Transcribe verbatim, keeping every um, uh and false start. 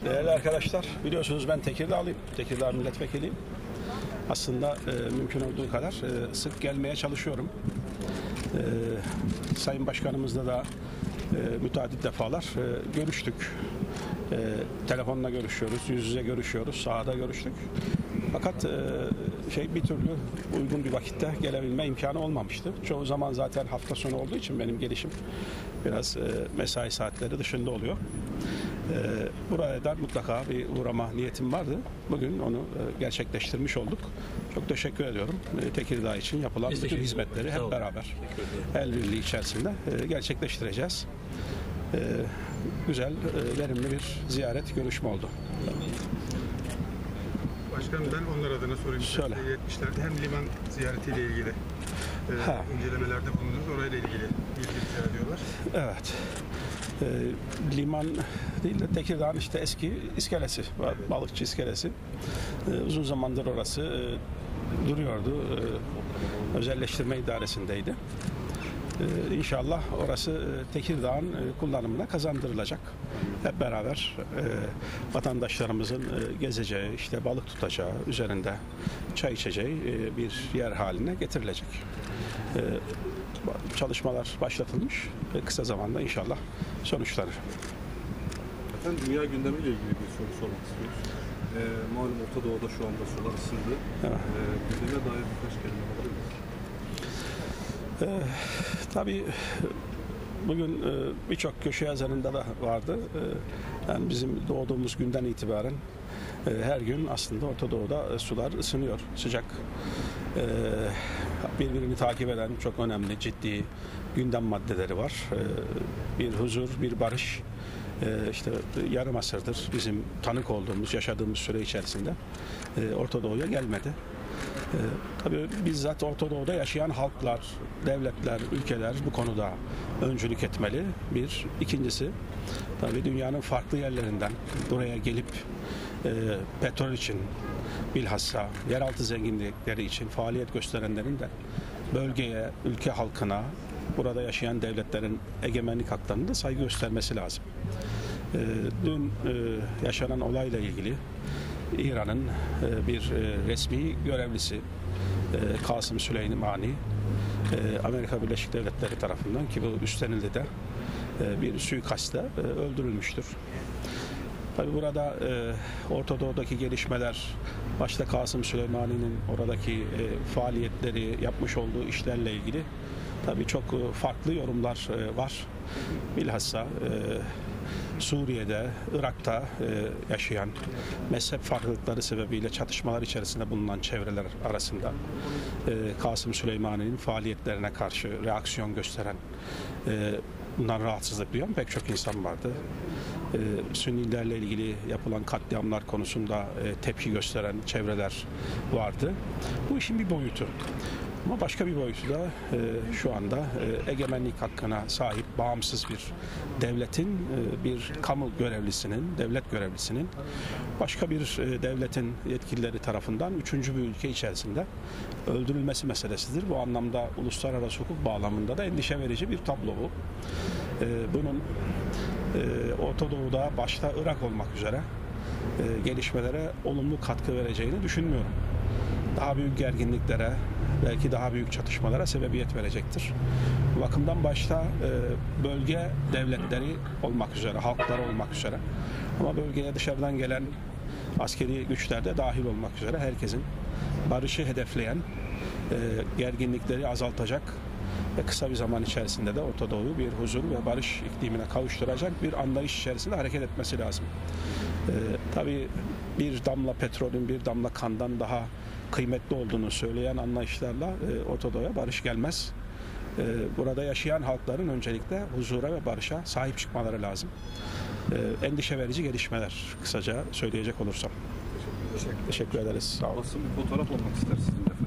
Değerli arkadaşlar, biliyorsunuz ben Tekirdağlıyım. Tekirdağ milletvekiliyim. Aslında e, mümkün olduğu kadar e, sık gelmeye çalışıyorum. E, Sayın Başkanımızla da e, müteadit defalar e, görüştük. E, telefonla görüşüyoruz, yüz yüze görüşüyoruz, sahada görüştük. Fakat e, şey bir türlü uygun bir vakitte gelebilme imkanı olmamıştı. Çoğu zaman zaten hafta sonu olduğu için benim gelişim biraz e, mesai saatleri dışında oluyor. E, buraya da mutlaka bir uğrama niyetim vardı. Bugün onu e, gerçekleştirmiş olduk. Çok teşekkür ediyorum. E, Tekirdağ için yapılan Biz bütün hizmetleri hep beraber el birliği içerisinde e, gerçekleştireceğiz. E, güzel, e, verimli bir ziyaret, görüşme oldu. Başkanım, ben onlar adına sorayım. Söyle. yetmişlerde hem liman ziyaretiyle ilgili e, incelemelerde bulundunuz. Orayla ilgili bilgi rica ediyorlar. Evet. E, liman değil de Tekirdağ'ın işte eski iskelesi, Evet. balıkçı iskelesi. E, uzun zamandır orası e, duruyordu. E, özelleştirme idaresindeydi. Ee, İnşallah orası e, Tekirdağ'ın e, kullanımına kazandırılacak. Hep beraber e, vatandaşlarımızın e, gezeceği, işte balık tutacağı, üzerinde çay içeceği e, bir yer haline getirilecek. E, çalışmalar başlatılmış ve kısa zamanda inşallah sonuçlanır. Efendim, dünya gündemiyle ilgili bir soru sormak istiyoruz. Ee, malum Orta Doğu'da şu anda sular ısındı. Evet. Ee, gündeme dair birkaç kelime alabilir miyiz? Ee, tabii bugün e, birçok köşe yazarında da vardı. E, yani bizim doğduğumuz günden itibaren e, her gün aslında Orta Doğu'da e, sular ısınıyor, sıcak. E, birbirini takip eden çok önemli, ciddi gündem maddeleri var. E, bir huzur, bir barış. E, işte yarım asırdır bizim tanık olduğumuz, yaşadığımız süre içerisinde e, Orta Doğu'ya gelmedi. Ee, tabii bizzat Orta Doğu'da yaşayan halklar, devletler, ülkeler bu konuda öncülük etmeli. Bir. İkincisi, tabii dünyanın farklı yerlerinden buraya gelip e, petrol için, bilhassa yeraltı zenginlikleri için faaliyet gösterenlerin de bölgeye, ülke halkına, burada yaşayan devletlerin egemenlik haklarına da saygı göstermesi lazım. E, dün e, yaşanan olayla ilgili İran'ın bir resmi görevlisi Kasım Süleymani Amerika Birleşik Devletleri tarafından, ki bu üstlenildi de, bir suikastle öldürülmüştür. Tabi burada Orta Doğu'daki gelişmeler, başta Kasım Süleymani'nin oradaki faaliyetleri, yapmış olduğu işlerle ilgili tabi çok farklı yorumlar var. Bilhassa Suriye'de, Irak'ta e, yaşayan, mezhep farklılıkları sebebiyle çatışmalar içerisinde bulunan çevreler arasında e, Kasım Süleymani'nin faaliyetlerine karşı reaksiyon gösteren, e, bundan rahatsızlık duyan pek çok insan vardı. E, Sünnilerle ilgili yapılan katliamlar konusunda e, tepki gösteren çevreler vardı. Bu işin bir boyutu. Ama başka bir boyutu da e, şu anda e, egemenlik hakkına sahip bağımsız bir devletin, e, bir kamu görevlisinin, devlet görevlisinin başka bir e, devletin yetkilileri tarafından üçüncü bir ülke içerisinde öldürülmesi meselesidir. Bu anlamda uluslararası hukuk bağlamında da endişe verici bir tablo bu. E, bunun e, Orta Doğu'da başta Irak olmak üzere e, gelişmelere olumlu katkı vereceğini düşünmüyorum. Daha büyük gerginliklere, belki daha büyük çatışmalara sebebiyet verecektir. Bu bakımdan başta e, bölge devletleri olmak üzere, halkları olmak üzere, ama bölgeye dışarıdan gelen askeri güçler de dahil olmak üzere herkesin barışı hedefleyen, e, gerginlikleri azaltacak ve kısa bir zaman içerisinde de Orta Doğu'yu bir huzur ve barış iklimine kavuşturacak bir anlayış içerisinde hareket etmesi lazım. E, tabii bir damla petrolün bir damla kandan daha kıymetli olduğunu söyleyen anlayışlarla e, Orta Doğu'ya barış gelmez. E, burada yaşayan halkların öncelikle huzura ve barışa sahip çıkmaları lazım. E, endişe verici gelişmeler, kısaca söyleyecek olursam. Teşekkür ederim. Teşekkür ederiz. Sağ olun. Basın bir fotoğraf olmak ister sizinle.